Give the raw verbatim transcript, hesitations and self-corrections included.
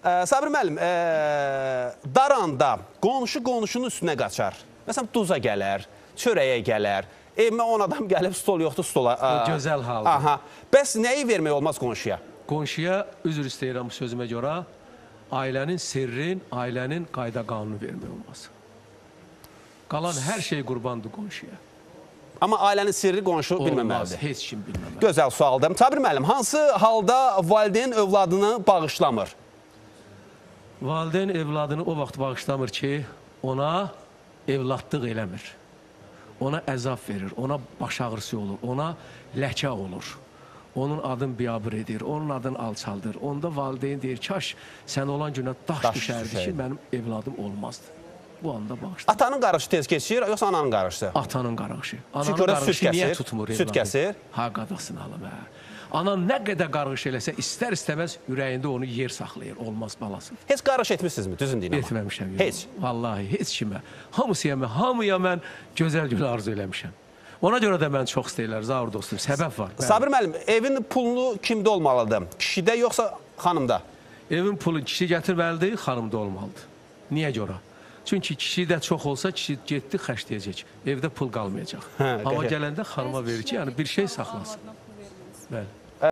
Sabir müəllim, e, daranda qonşu qonşunun üstünə qaçar. Məsələn, duza gələr, çörəyə gələr. Evimə on adam gəlib, stol yoxdur, stola. O gözəl haldır. Aha. Bəs nəyi vermək olmaz qonşuya? Qonşuya, üzr istəyirəm sözümə görə, ailənin sirrin, ailənin qayda qanunu vermək olmaz. Qalan hər şey qurbandır qonşuya. Amma ailənin sirri qonşu bilməməlidir. Olmaz, heç kim bilməməlidir. Gözəl sualdır. Sabir müəllim, hansı halda valideyn övladını bağışlamır? Valideyn evladını o vaxt bağışlamır ki, ona evladlıq eləmir. Ona əzab verir, ona baş ağrısı olur, ona ləkə olur. Onun adını biabır edir, onun adını alçaldır. Onda valideyn deyir, kaş sən olan günə daş, daş düşərdi ki, mənim evladım olmazdı. Bu anda bağışlamır. Atanın qarışı tez keçir, yoxsa ananın qarışı? Atanın qarışı. Ananın Çünki qarışı niyə tutmur evladım? Süt kəsir. Ha, qadasını alım, hə. Anan nə qədər qarğış eləsə, istər-istəməz ürəyində onu yer saxlayır, olmaz balası. Heç qarğış etmişsinizmi, düzün deyin ama? Etməmişəm. Heç? Vallahi, heç kimə. Hamısıya mən, hamıya mən gözəl günü arzu eləmişəm. Ona görə də mən çox istəyirlər, Zaur dostum, səbəb var. Sabir müəllim, evin pulunu kimdə olmalıdır? Kişidə yoxsa xanımda? Evin pulu kişi gətirməlidir, xanımda olmalıdır. Niyə görə? Çünki kişidə çox olsa, kişi getdi, xərcləyəcək. Evdə pul qalmayacaq. Amma gələndə xanıma verir ki, yəni bir şey saxlasın. Bəli.